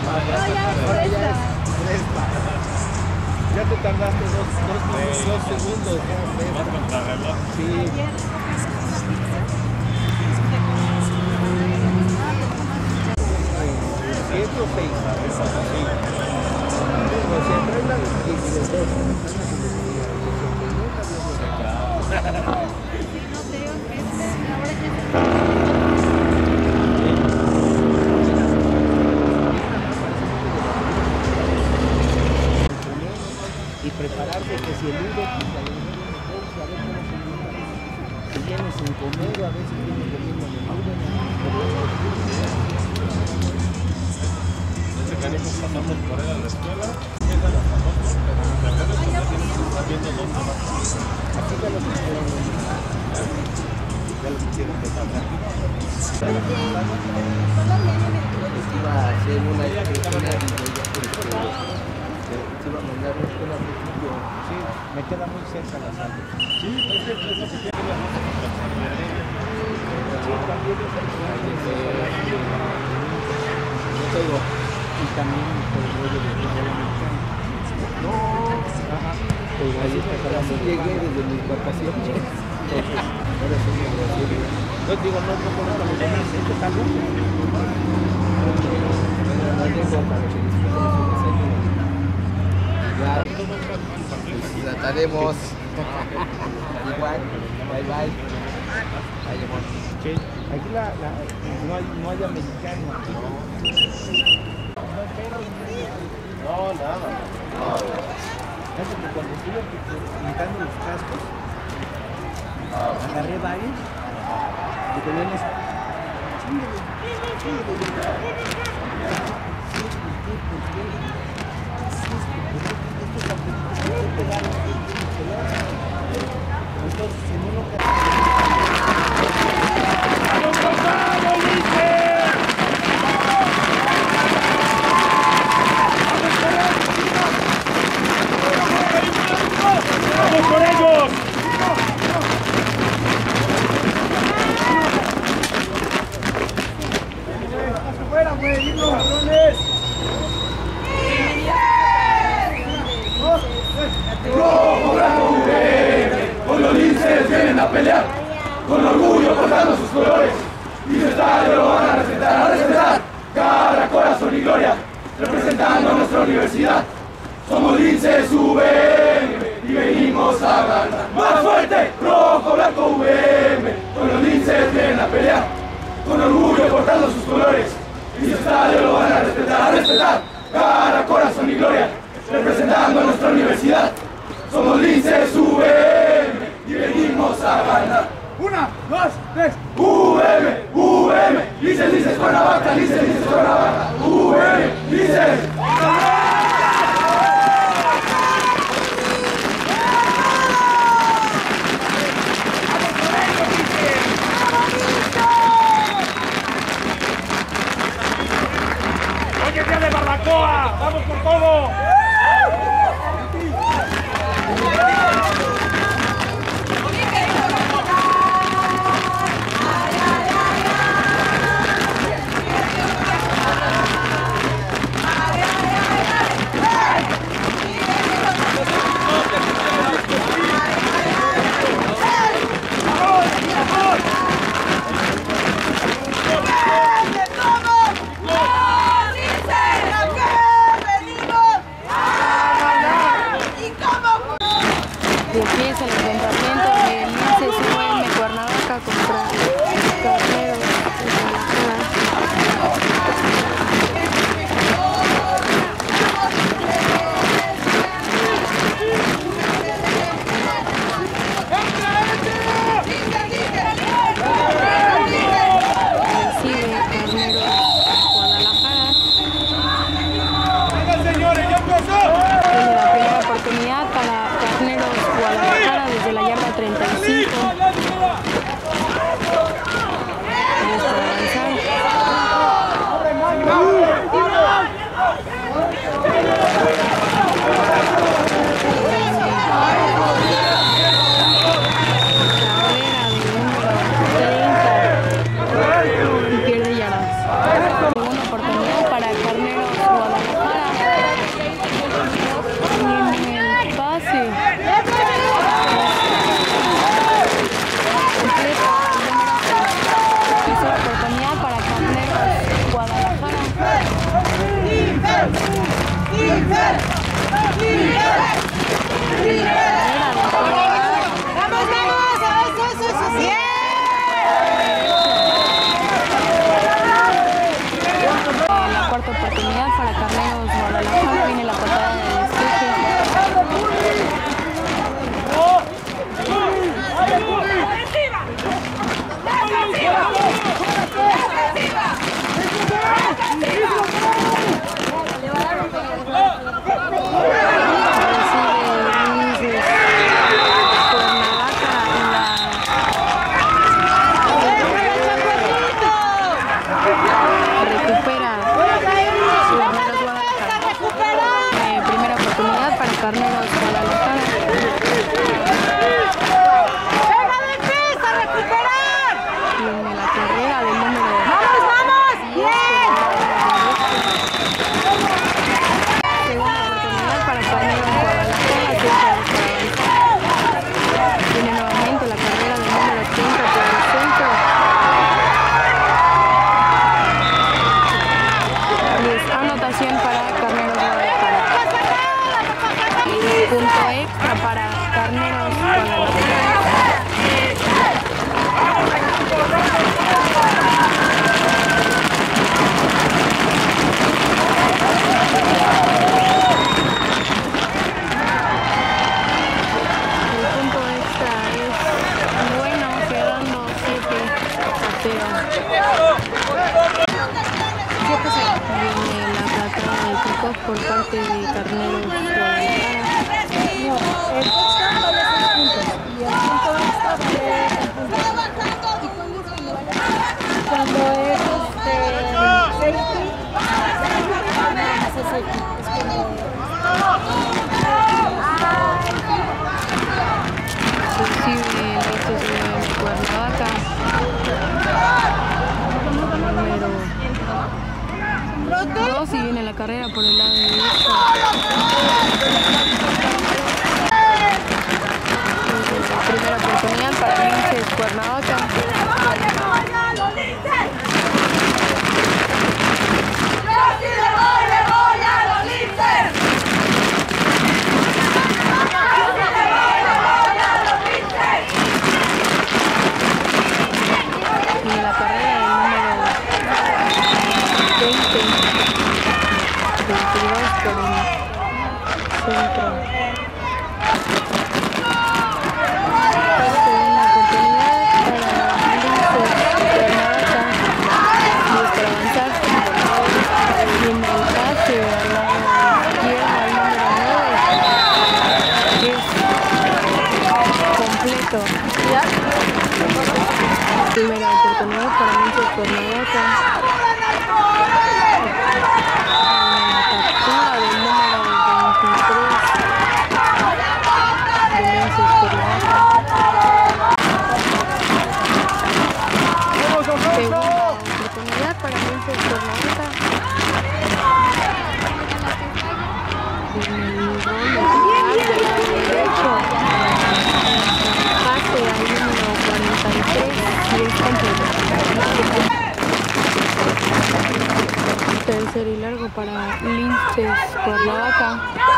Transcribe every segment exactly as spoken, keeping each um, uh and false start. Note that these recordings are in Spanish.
Ya te tardaste dos, dos, dos, dos segundos. Más contrarreloj. Sí. Siete o seis. Sí. Pues siempre es la y prepararse que si el hilo, pues a lo mejor en el bolso, a ver cómo se llama. Si viene sin comer, a veces viene comiendo menudo. Ese cariño pasamos por él a la escuela, es a las famosas, pero de verdad ya tienes que estar viendo dos más. Aquí ya los hicieron, ya los hicieron de pasar. Iba a hacer una escuela se iba a mandar una escuela de sitio. Sí, me queda muy cerca la sala. Sí, es que es lo que tiene la música. Sí, también es el yo tengo, y también por el rollo de fútbol americano. No, ajá. Pues ahí así llegué desde mis vacaciones. Entonces, ahora sí me voy a decir. Yo digo, no, no conozco a los demás, esto está loco. No llego para que disfruten su desayuno. Ya, trataremos. Igual, bye bye. Bye, amor. Sí. Aquí la, la, no, hay, no hay americano aquí. No, nada. Fíjate que cuando estuve pintando los cascos, agarré varios y tenían eso. Entonces, si no lo ¡Vamos por ellos! ¡Afuera, güey! ¡Irnos, cabrones! ¡Rojo, blanco, U V M! Hoy los linces vienen a pelear, con orgullo portando sus colores, y su estadio lo van a respetar, a respetar, cara, corazón y gloria, representando a nuestra universidad. Somos linces U V M y venimos a ganar. ¡Más fuerte! Rojo, blanco, U V M. Con los linces vienen a pelear, con orgullo portando sus colores, y su estadio lo van a respetar, a respetar, cara, corazón y gloria, representando a nuestra universidad. Somos linces U V M y venimos a ganar. Una, dos, tres. U V M, U V M, linces, linces, Cuernavaca, linces, linces, Cuernavaca, U V M, linces. ¡Hoy es día de barbacoa! ¡Vamos por todo! ¡Vamos! cuarta oportunidad para Carneros Guadalajara. Viene la patada de despeje. Carneros Guadalajara. Viene la carrera del número. ¡Vamos, vamos! ¡Bien! Segunda oportunidad para Carneros Guadalajara. Viene nuevamente la carrera del número treinta por el centro. Y es anotación para Carneros Guadalajara. Punto extra para Carneros Guadalajara. El punto extra es bueno, quedando siete a cero. Viene la patada de kickoff por parte de Carneros Guadalajara. No, el touchdown vale seis puntos y el punto extra vale el punto. Y cuando es este safety, nada más es safety. Es como Recibe estos de Cuernavaca. Número dos y viene la carrera por el lado derecho. Primera oportunidad para Linces Cuernavaca. Y la carrera del número veinte, veintidós por el centro. Primera oportunidad para Linces Cuernavaca. Captura del número veintitrés de Linces Cuernavaca. Segunda oportunidad para Linces Cuernavaca. El gol del lado derecho. Pase al número cuarenta y tres y es completo. Tercer y largo para Linces Cuernavaca.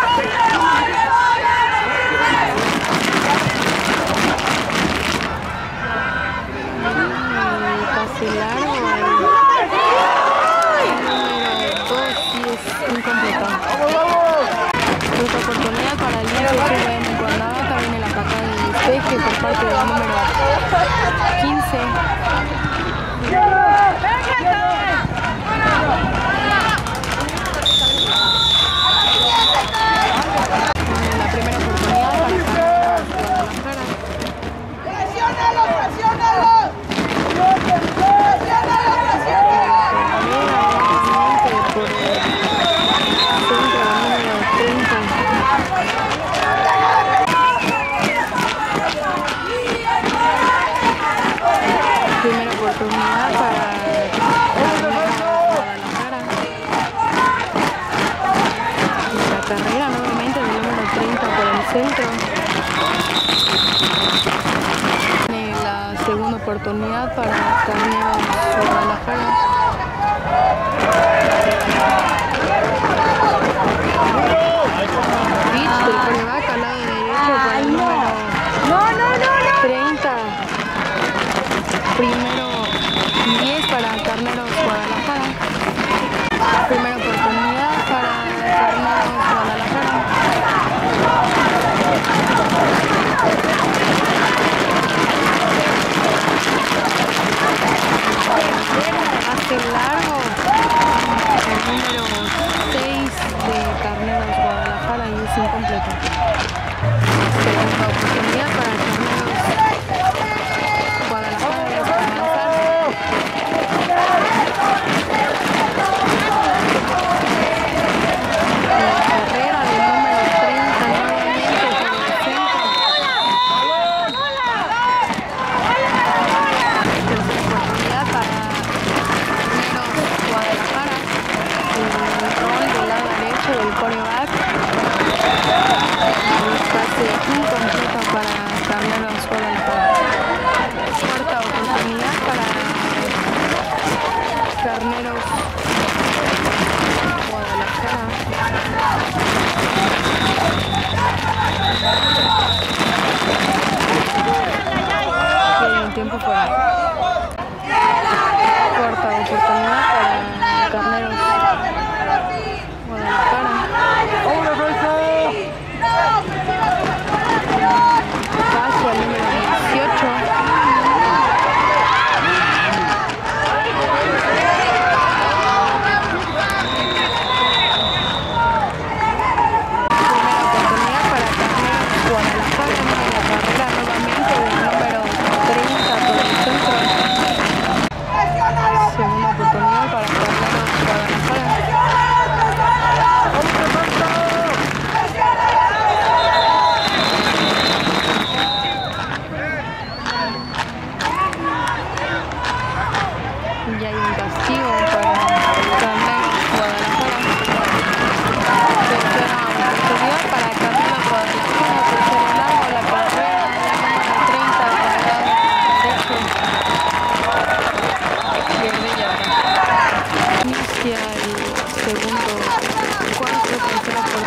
Pase largo al número dos y es incompleto. Otra oportunidad para Linces Cuernavaca. Viene la patada de despeje por parte del número quince. La primera oportunidad para Guadalajara. ¡Presiónalo, presiónalo! Primera oportunidad para Guadalajara. La carrera nuevamente del número treinta por el centro. Tiene la segunda oportunidad para Carneros Guadalajara. Pitch del coreback al lado derecho para el número treinta. Primero diez para Carneros Guadalajara. Primero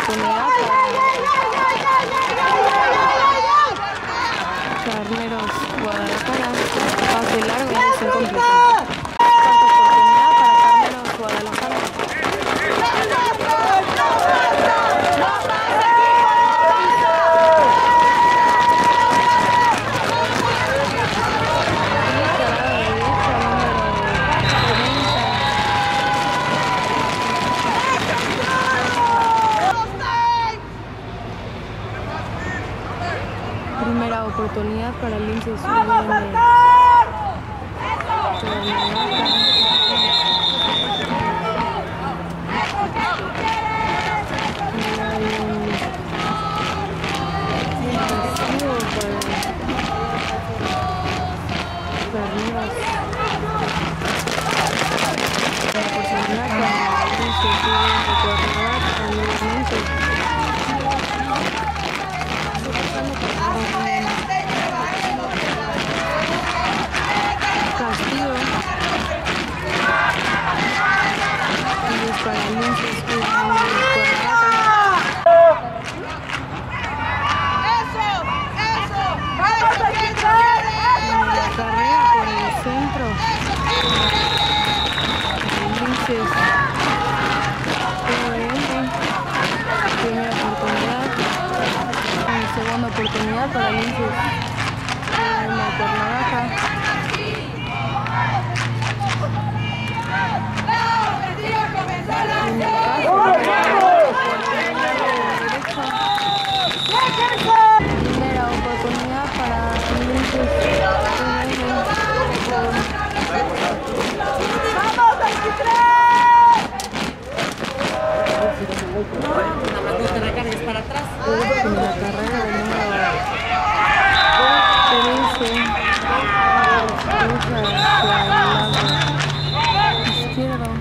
oportunidad para Carneros Guadalajara. Pase largo y es incompleto. Cuarta oportunidad para Carneros Guadalajara. Primera oportunidad para Linces U V M. Castillo y es para Linces U V M. Carrera por el centro. Linces U V M. Primera oportunidad. Segunda oportunidad para Linces U V M Cuernavaca. Primera oportunidad para Linces U V M. ¡Vamos, veintitrés! En la carrera del número trece. Cruza hacia el lado izquierdo.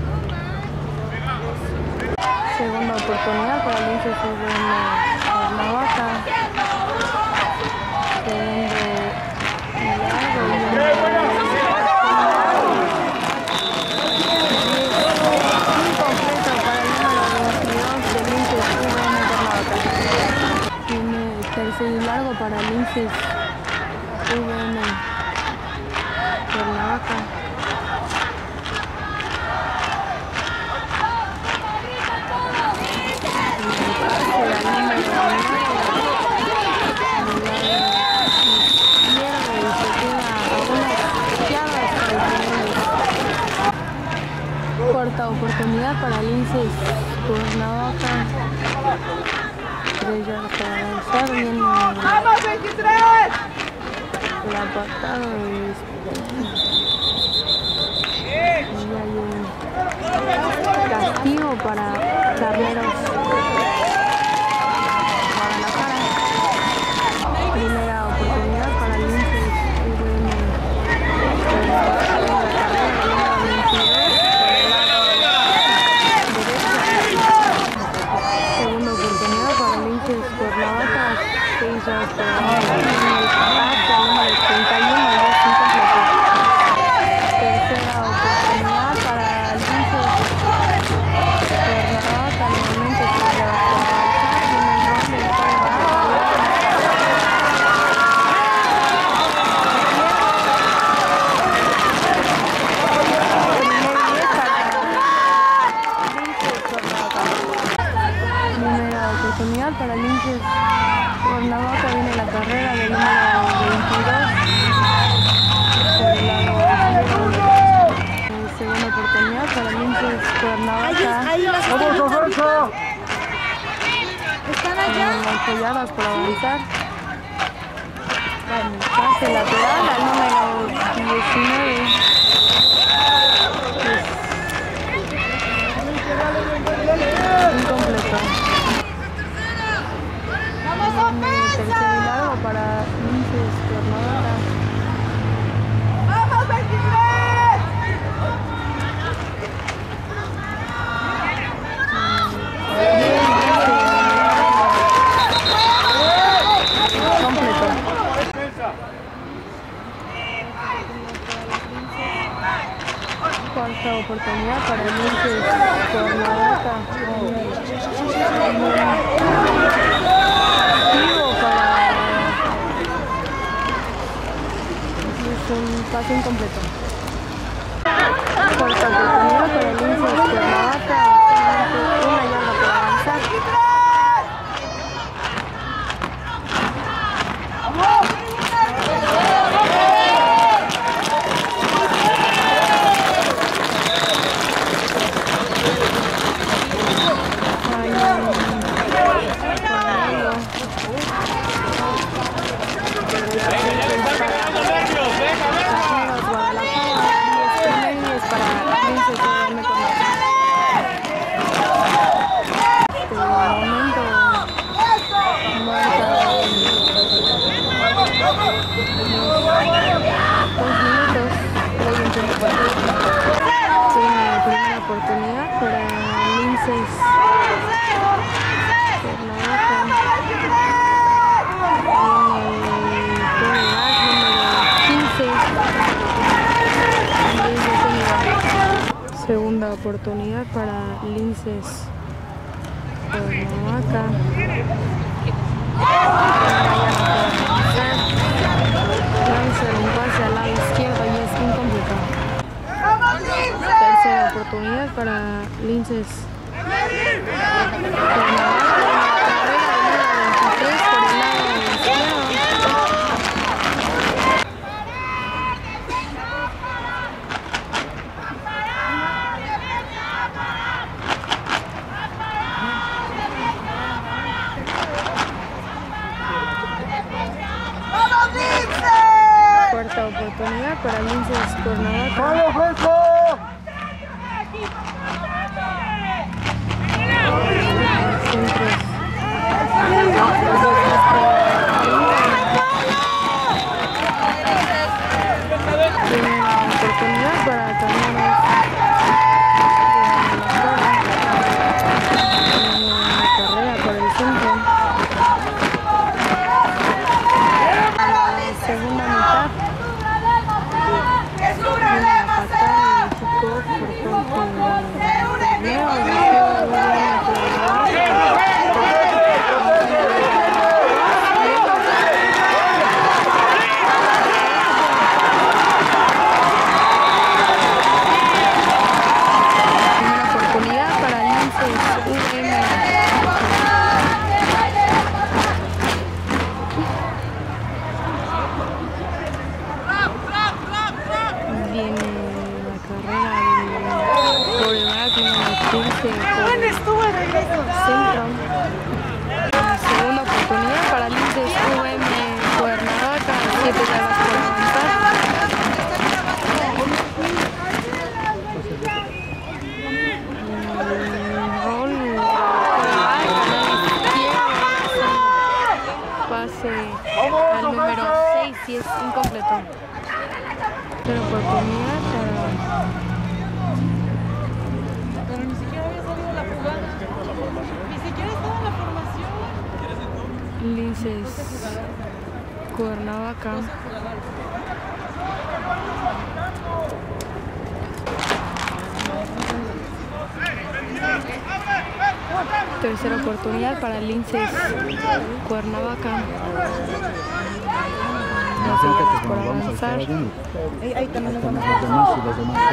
Segunda oportunidad para Linces U V M Cuernavaca. Segundo largo y incompleto para el número veintidós de Linces U V M Cuernavaca. Tiene tercer y largo para Linces U V M Cuernavaca. Cuarta oportunidad para Linces Cuernavaca. Tres yardas para avanzar. Viene ¡Vamos, veintitrés! la patada de y hay un castigo para Carneros Guadalajara. Primera oportunidad para Linces U V M Cuernavaca. La carrera del número veintidós por el lado derecho. Segunda oportunidad para Linces Cuernavaca. Seis yardas para avanzar. Hacia el número treinta y uno y es incompleto. Tercera oportunidad para Linces Cuernavaca. Nuevamente tres yardas para avanzar. Tiene el rompe y para primera oportunidad para Linces Cuernavaca. Viene la carrera del número veintidós por el lado izquierdo. Segunda oportunidad para Linces Cuernavaca. ¡Vamos, Alfonso! ¿Están allá? Apoyadas por avanzar. Pase lateral al número diecinueve. Incompleto. ¡Vamos, Tercer y ofensa! largo para Linces Cuernavaca. ¡Vamos, veintitrés! Completo. Cuarta oportunidad para Linces Cuernavaca. pase incompleto. Cuarta oportunidad para el Linces Cuernavaca, solamente una yarda por avanzar. Oportunidad para Linces Cuernavaca en el quince. Segunda oportunidad para Linces Cuernavaca. Lanza un pase al lado izquierdo y es incompleto. Tercera oportunidad para Linces Cuarta oportunidad para Linces Cuernavaca. Tiene una oportunidad para Carneros una carrera por el centro. Segunda mitad. Una patada y kickoff por parte de segunda oportunidad para Linces U M Cuernavaca, siete yardas por avanzar. Gol pase al número seis y es incompleto. Tercera oportunidad para Linces Cuernavaca. Tercera oportunidad para Linces Cuernavaca. Dos yardas por avanzar. Ahí también nos vamos a los demás y los demás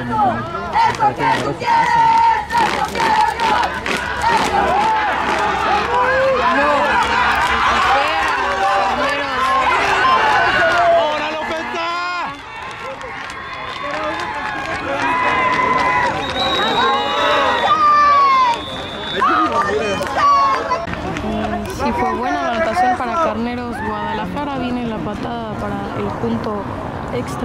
Sí, fue buena la anotación para Carneros Guadalajara. Viene la patada para el punto extra.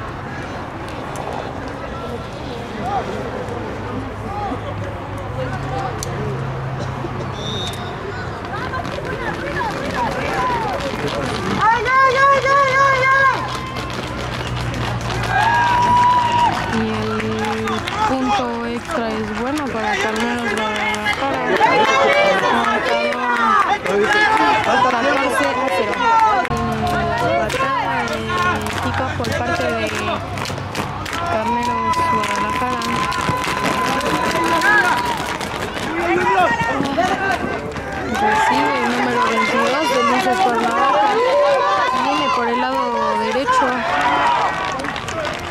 Y el punto extra es bueno para Carneros Guadalajara. catorce a cero. Patada de kickoff por parte de Carneros Guadalajara. Recibe el número veintidós de Linces Cuernavaca. Viene por el lado derecho.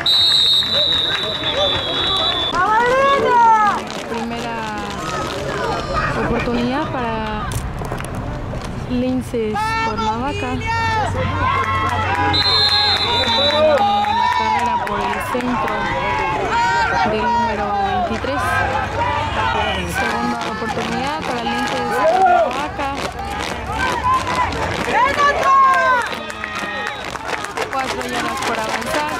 oportunidad para Linces Cuernavaca. La carrera por el centro del número veintitrés. Segunda oportunidad para Linces Cuernavaca. Cuatro yardas por avanzar.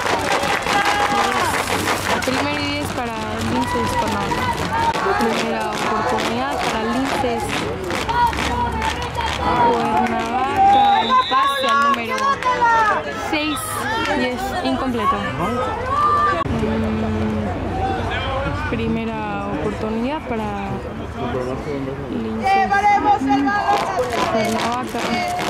Primera y diez para Linces Cuernavaca. Primera oportunidad para Linces Cuernavaca. Un pase al número seis y es incompleto. Mm, primera oportunidad para Linces Cuernavaca.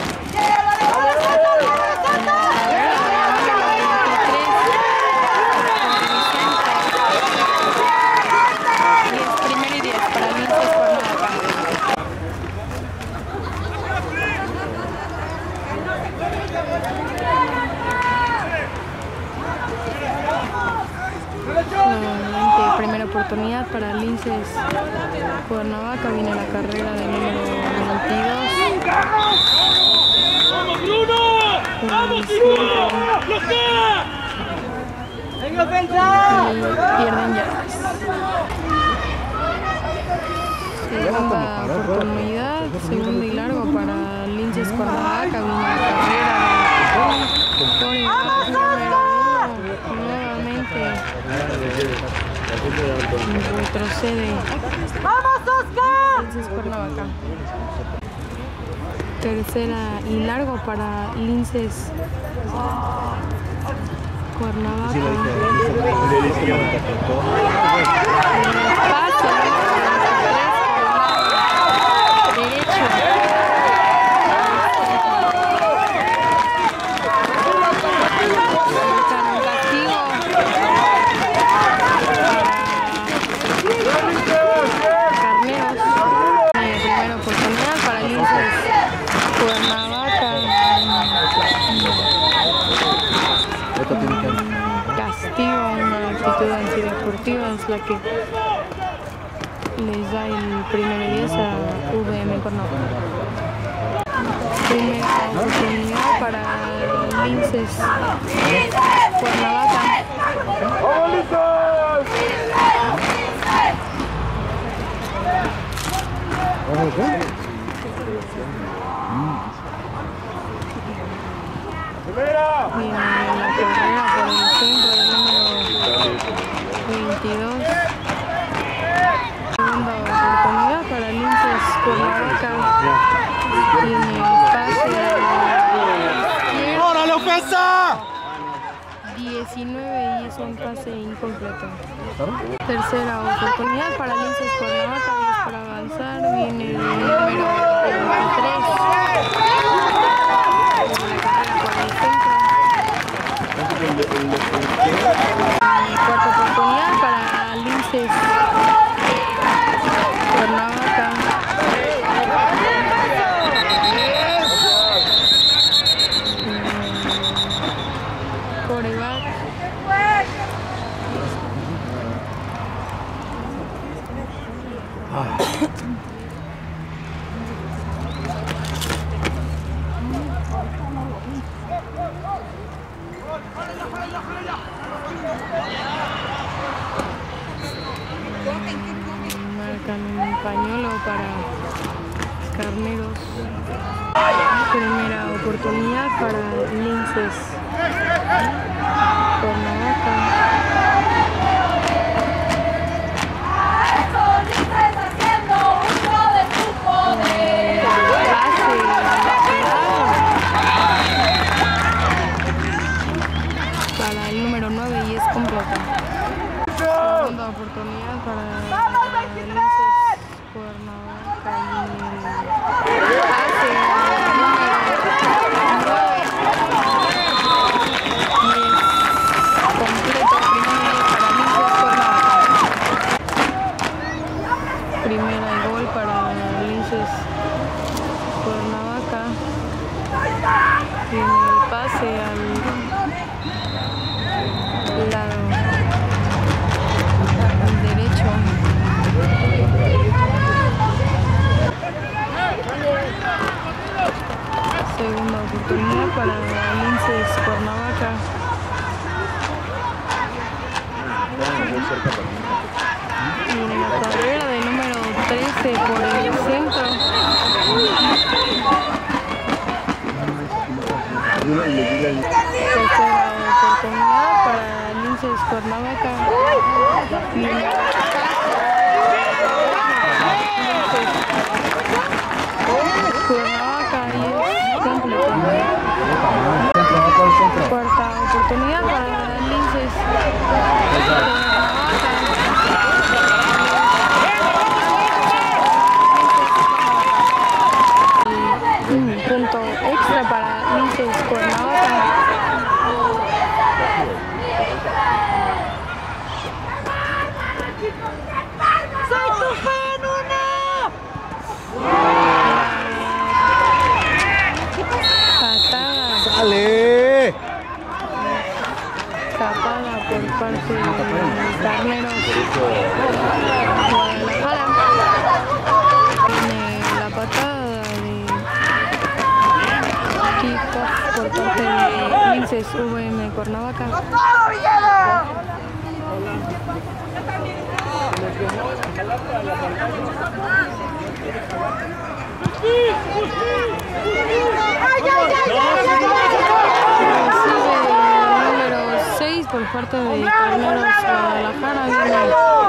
Nuevamente, primera oportunidad para Linces Cuernavaca. Viene la carrera del número veintidós. ¡Vamos, Bruno! ¡Vamos, Bruno! ¡Bloquea! ¡Venga, ofensa! Pierden yardas. Segunda oportunidad, segundo y largo para Linces Cuernavaca. Viene la carrera de número uno. Nuevamente retrocede. ¡Vamos, Oscar! Linces Cuernavaca. Tercera y largo para Linces Cuernavaca. Paso derecho. Castigo, una actitud antideportiva es la que les da el primer y diez a V M Cuernavaca. Primera oportunidad para Linces Cuernavaca. Viene la carrera por el centro del número veintidós. Segunda oportunidad para Linces Cuernavaca. Tiene el pase a ¡Ahora la ofensa! diecinueve y es un pase incompleto. Tercera oportunidad para Linces Cuernavaca. diez para avanzar. Viene el número veintitrés. Cuarta oportunidad para Linces Cuernavaca. Coreback. Marcan un pañuelo para Carneros. Primera oportunidad para Linces Cuernavaca. Para el número nueve y es completa. Segunda oportunidad para Linces Cuernavaca y el pase al número nueve y es completo. Primera y gol para Linces Cuernavaca. Tiene el pase al lado derecho. este por el centro. Tercera oportunidad para Linces Cuernavaca. Cuernavaca y es completo. Cuarta oportunidad para Linces Cuernavaca. Un punto extra para Linces Cuernavaca. ¡Soy tu fan, una! Patada. ¡Sale! Tapada por parte de Carneros Guadalajara. Viene la patada de kickoff por parte de Linces U V M Cuernavaca. Número seis por parte de Carneros Guadalajara, viene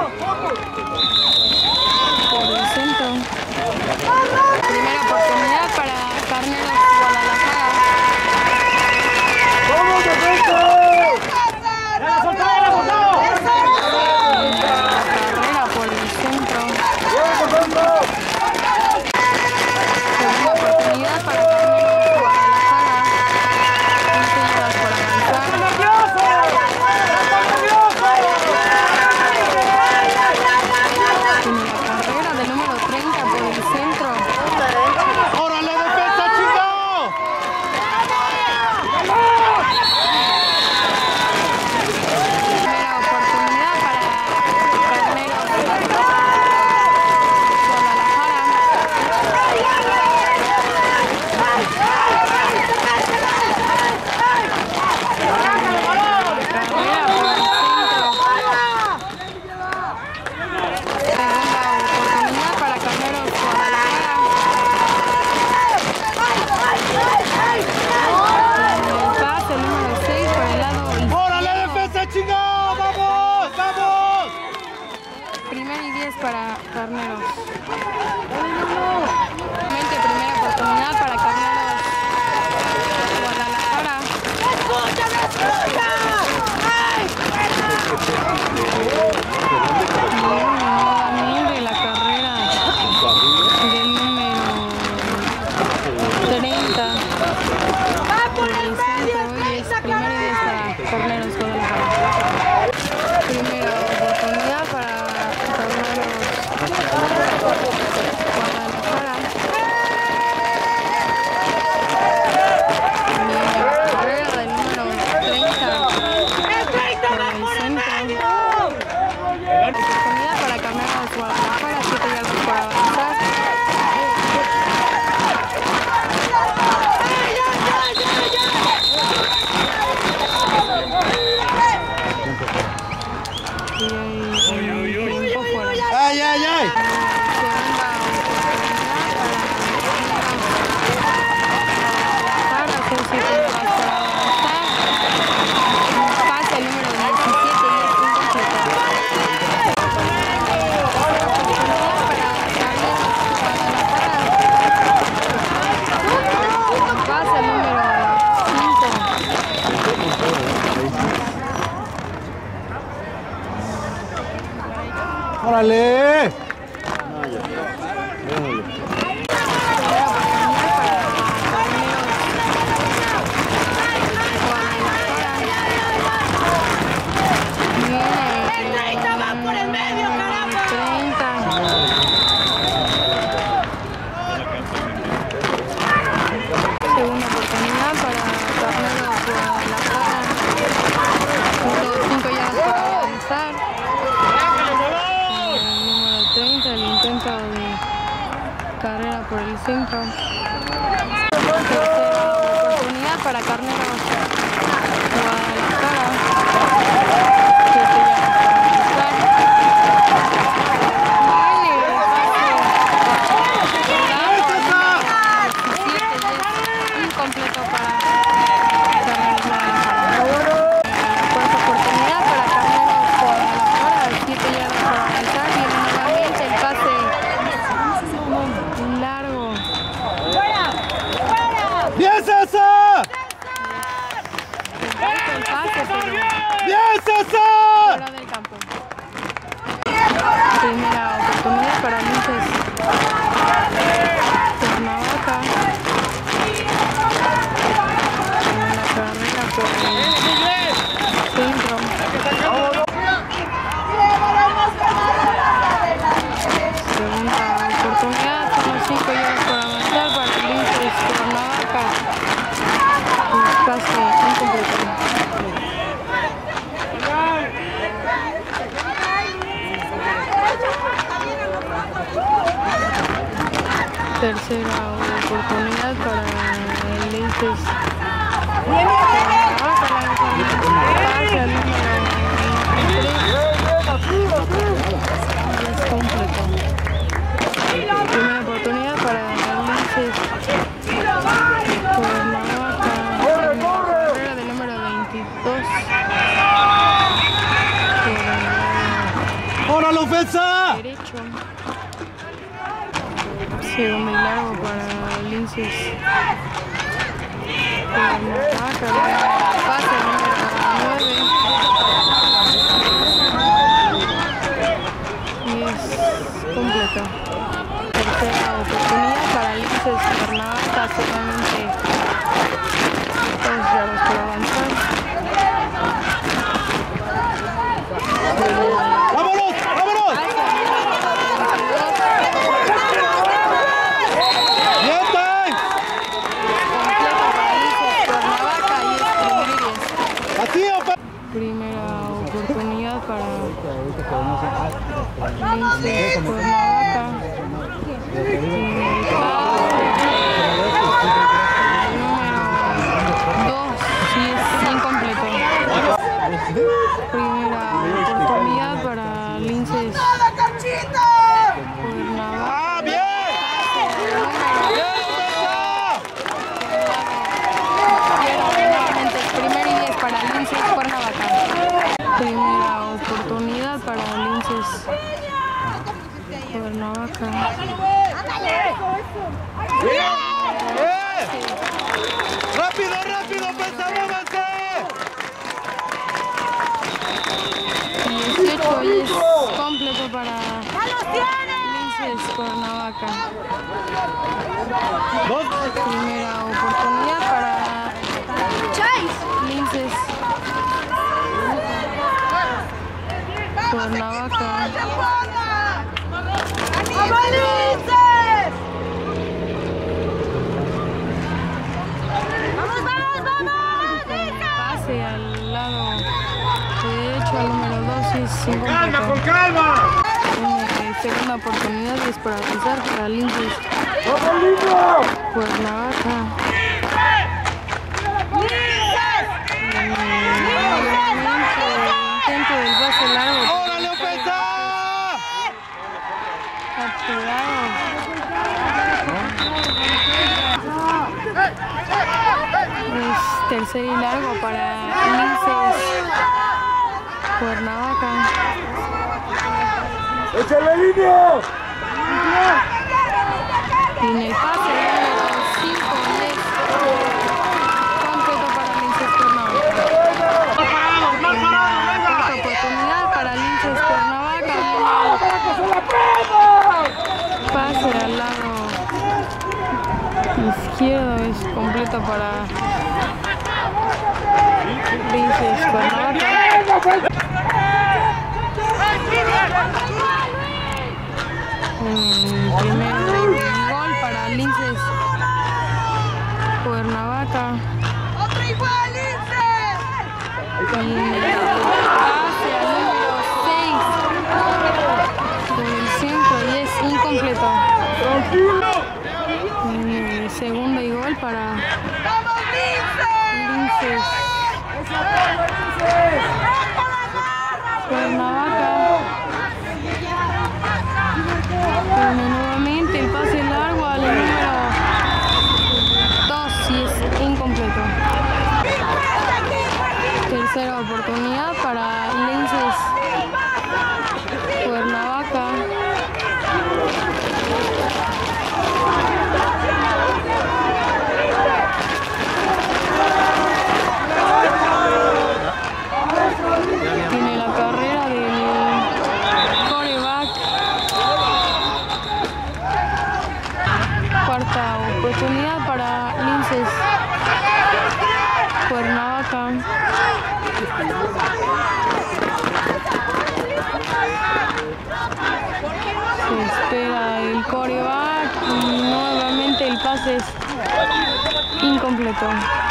por el centro. Primera oportunidad para Carneros Guadalajara. ¡Vamos, defensa! ¡Ya la soltado, ya la soltado! Carrera por el centro. ¡Bien, defensa! Segunda oportunidad para Carneros Guadalajara. quince yardas por avanzar. ¡Nervioso! ¡Nervioso! Tiene la carrera del número treinta por el centro. ¡Órale, defensa, chingado! Primera oportunidad para Carneros Guadalajara. Carrera por el centro. Segunda oportunidad para Carneros Guadalajara. El pase número seis por el lado ¡Órale, izquierdo. defensa, chingado! ¡Vamos! ¡Vamos! Primera y diez para Carneros. Nuevamente primera oportunidad para Carneros Guadalajara. Nuevamente la carrera del número treinta. Por el centro y es primera y diez para Carneros Guadalajara. Primera oportunidad para Carneros Guadalajara. Viene la carrera del número treinta por el centro. Oportunidad para Carneros Guadalajara, siete yardas por avanzar. Y el tiempo fuera. ¡Ay, ay, ay! Segunda oportunidad para hacer siete yardas por avanzar. Pase el número diecisiete y es incompleto. Oportunidad para Carneros Guadalajara. Pase el número cinco. ¡Órale! Segunda oportunidad para Carneros Guadalajara. cinco yardas para avanzar. El número treinta, el intento de carrera por el centro. Tercera oportunidad para Carneros Guadalajara. siete yardas para avanzar. Viene el pase Linces Cuernavaca. En la carrera por el centro. Segunda oportunidad, son los cinco yardas por avanzar para Linces Cuernavaca. Un pase incompleto. Tercera oportunidad para Linces Cuernavaca. Pase al número es completo. Primera oportunidad para Linces Cuernavaca. Carrera del número veintidós. ¡Ahora la ofensa! Derecho. Segundo y largo para Linces Cuernavaca. Pase al número nueve. Y es completo. Tercera oportunidad para Linces Cuernavaca, solamente dos yardas por avanzar. ¡Vámonos! ¡Vámonos! ¡Bien, time! Completo para Linces Cuernavaca y es primero y diez. ¡Así, opa! Primera oportunidad para Linces Cuernavaca. Número dos, sí es incompleto. Primera oportunidad para Linces Cuernavaca. ¡Ah, bien! Nuevamente, primero y diez para Linces Cuernavaca. Primera oportunidad para Linces Cuernavaca. ¡Bien! ¡Rápido, rápido! ¡Pensámonos! dieciocho y es completo para Linces Cuernavaca. Primera oportunidad para Linces Cuernavaca. Pase al lado derecho al número dos y es incompleto. ¡Con calma! Eh, segunda oportunidad y es para avanzar para Linces Cuernavaca. Intento del pase largo. ¡Órale, ofensa! Capturado. Es tercer y largo para Linces Cuernavaca. ¡Échale línea! Y en el pase número cinco es completo para Linces Cuernavaca. Cuarta oportunidad para Linces Cuernavaca. Pase al lado izquierdo es completo para Linces Cuernavaca. Mm, primer gol para Linces Cuernavaca. ¡Otro igual, Linces! Y pase al número seis por el centro y es incompleto. Mm, segundo y gol para ¡Vamos, Linces! Linces Cuernavaca. Pero nuevamente el pase largo al número dos y es incompleto. Tercera oportunidad para Linces Cuernavaca. oportunidad para Linces Cuernavaca. Se espera el coreback y nuevamente el pase es incompleto.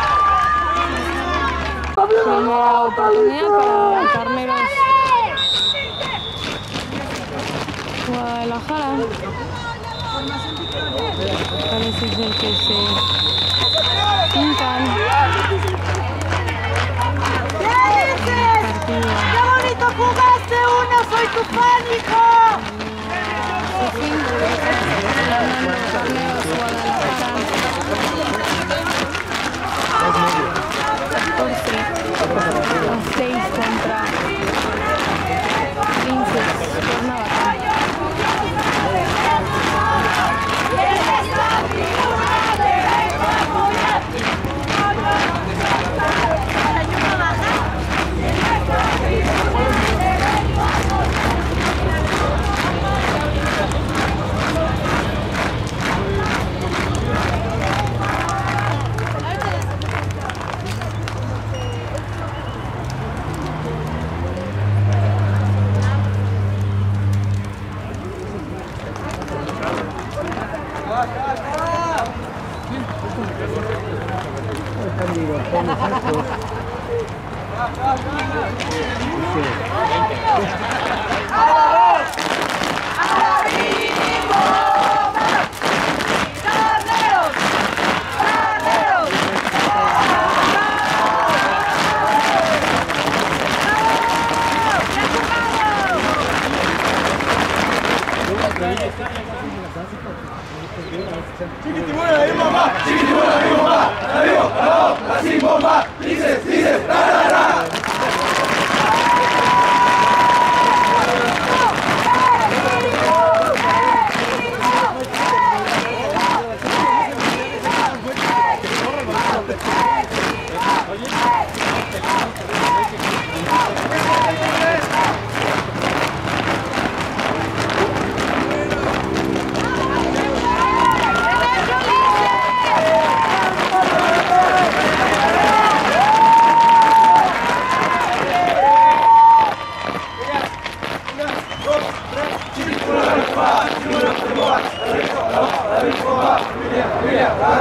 Primera oportunidad para Carneros Guadalajara. Parece ser que se hincan. ¡Qué bonito jugaste! ¡Uno! ¡Soy tu pánico! Ganando Carneros Guadalajara. catorce a seis contra Linces Cuernavaca. Chiquitibuna, ahí mamá, chiquitibuna, ahí mamá, arriba, abajo, así bomba, dices, dices, ra, ra, ra. Familia, familia,